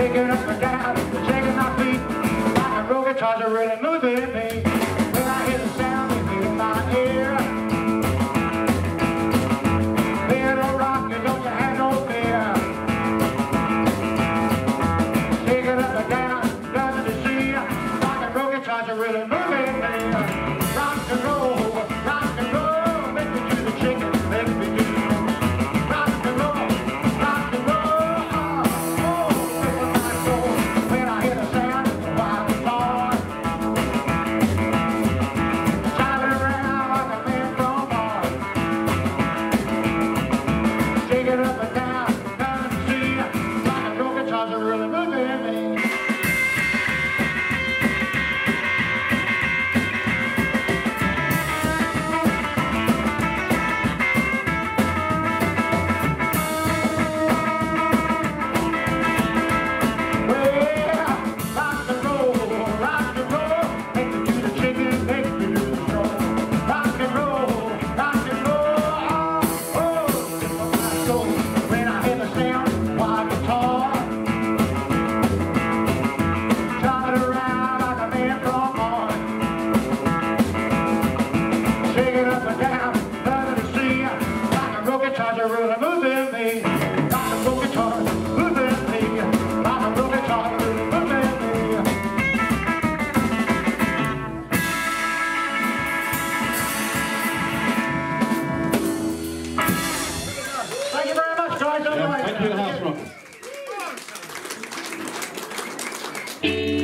shaking up and down, shaking my feet. Rock and roll guitars are really moving me. When I hear the sound, they feel in my ear. Being a rocker, don't you have no fear. Shaking up and down, nothing to see. Rock and roll guitars are really moving me. Rock and roll, make me do the chicken, make me do. Rock and roll, when I hear the sound of the wild guitar. Driving around like a man from Mars. Shaking up and down, nothing to see. Rock and roll guitars are really moving me. Really moving me. Rock and roll guitar moving me. Rock and roll guitar really moving me. Thank you very much, guys. Yeah, thank you, the House Rockers.